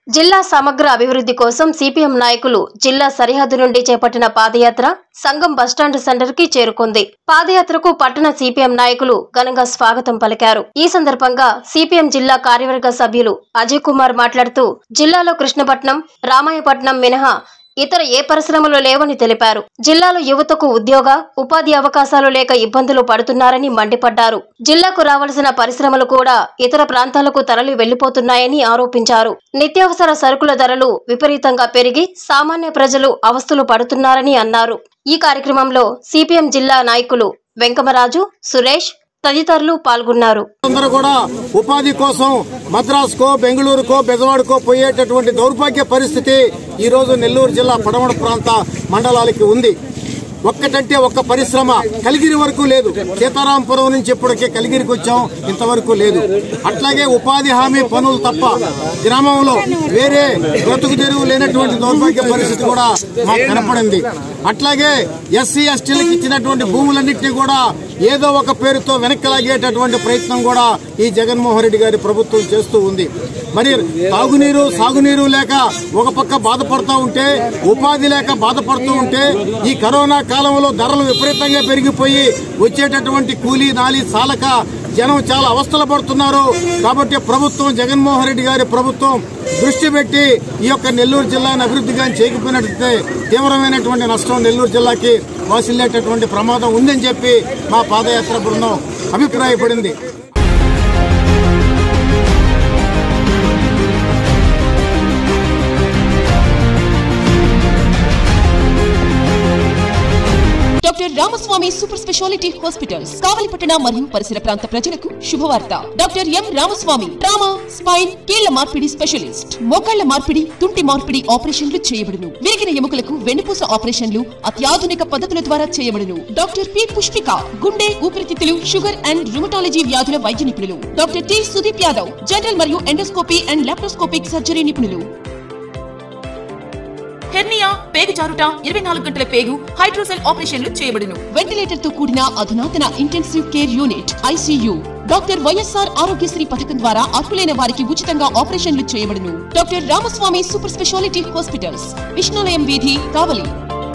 జిల్లా సమగ్ర అభివృద్ధి కోసం సిపిఎం నాయకులు జిల్లా సరిహద్దు నుండి చేపట్టిన పాదయాత్ర సంగం బస్టాండ్ సెంటర్ కి చేరుకుంది. పాదయాత్రకు పట్టణ సిపిఎం నాయకులు ఘనంగా స్వాగతం పలికారు. ఈ సందర్భంగా సిపిఎం జిల్లా కార్యవర్గ సభ్యులు అజయ్ కుమార్ మాట్లాడుతూ జిల్లాలో కృష్ణపట్నం, రామాయపట్నం మినహా ఇతర ఏ పరిశ్రమలు లేవని తెలిపారు. జిల్లాలో యువతకు ఉద్యోగ, ఉపాధి అవకాశాలు లేక ఇబ్బందులు పడుతున్నారని మండిపడ్డారు. జిల్లాకు రావాల్సిన పరిశ్రమలు కూడా ఇతర ప్రాంతాలకు తరలి వెళ్లిపోతున్నాయని ఆరోపించారు. నిత్యావసర సరుకుల ధరలు విపరీతంగా పెరిగి సామాన్య ప్రజలు అవస్థలు పడుతున్నారని అన్నారు. ఈ కార్యక్రమంలో సిపిఎం జిల్లా నాయకులు వెంకమరాజు, సురేష్ తదితరులు పాల్గొన్నారు. అందరూ కూడా ఉపాధి కోసం మద్రాసుకో, బెంగళూరుకో, బెజవాడకో పోయేటటువంటి దౌర్భాగ్య పరిస్థితి ఈ రోజు నెల్లూరు జిల్లా పడమర ప్రాంత మండలాలకి ఉంది. ఒక్కటంటే ఒక్క పరిశ్రమ కలిగిరి వరకు లేదు. సీతారాంపురం నుంచి ఇప్పటికే కలిగిరికి వచ్చాం, ఇంతవరకు లేదు. అట్లాగే ఉపాధి హామీ పనులు తప్ప గ్రామంలో వేరే బ్రతుకు తెరువు లేనటువంటి దౌర్భాగ్య పరిస్థితి కూడా మాకు కనపడింది. అట్లాగే ఎస్సీ ఎస్టీలకు ఇచ్చినటువంటి భూములన్నింటినీ కూడా ఏదో ఒక పేరుతో వెనక్కి లాగేటటువంటి ప్రయత్నం కూడా ఈ జగన్మోహన్ రెడ్డి గారి ప్రభుత్వం చేస్తూ ఉంది. మరి తాగునీరు, సాగునీరు లేక ఒక పక్క బాధపడుతూ ఉంటే, ఉపాధి లేక బాధపడుతూ ఉంటే, ఈ కరోనా కాలంలో ధరలు విపరీతంగా పెరిగిపోయి వచ్చేటటువంటి కూలీ నాలి సాలక జనం చాలా అవస్థలు పడుతున్నారు. కాబట్టి ప్రభుత్వం, జగన్మోహన్ రెడ్డి గారి ప్రభుత్వం దృష్టి పెట్టి ఈ యొక్క నెల్లూరు జిల్లాను అభివృద్ధిగా చేయకపోయినట్లయితే తీవ్రమైనటువంటి నష్టం నెల్లూరు జిల్లాకి వాసిల్లేటటువంటి ప్రమాదం ఉందని చెప్పి మా పాదయాత్ర బృందం అభిప్రాయపడింది. Doctor Ramaswamy super speciality hospitals కావలిపట్టణ మరియు పరిసర ప్రాంత ప్రజలకు శుభవార్త. Doctor M Ramaswamy trauma, spine, కీళ్ల మార్పిడి స్పెషలిస్ట్. మోకాళ్ల మార్పిడి, తుంటి మార్పిడి ఆపరేషన్లు చేయబడును. విరిగిన ఎముకలకు వెన్నుపూస ఆపరేషన్లు అత్యాధునిక పద్ధతుల ద్వారా చేయబడును. డాక్టర్ పి పుష్పిక గుండె, ఊపిరితిత్తులు, షుగర్ అండ్ రుమటాలజీ వ్యాధుల వైద్య నిపుణులు. Doctor T Sudeep Yadav general మరియు ఎండోస్కోపీ అండ్ లాప్రోస్కోపిక్ సర్జరీ నిపుణులు. హెర్నియా, పేగు జారుట, 24 గంటల పేగు, హైడ్రోసెల్ ఆపరేషన్లు చేయబడును. వెంటిలేటర్ తో కూడిన అధునాతన intensive care unit ICU. Doctor YSR Aarogyasri పథకం ద్వారా అర్హులైన వారికి ఉచితంగా ఆపరేషన్లు చేయబడును. Doctor Ramaswamy super speciality hospitals, Vishnulayam వీధి, కావలి.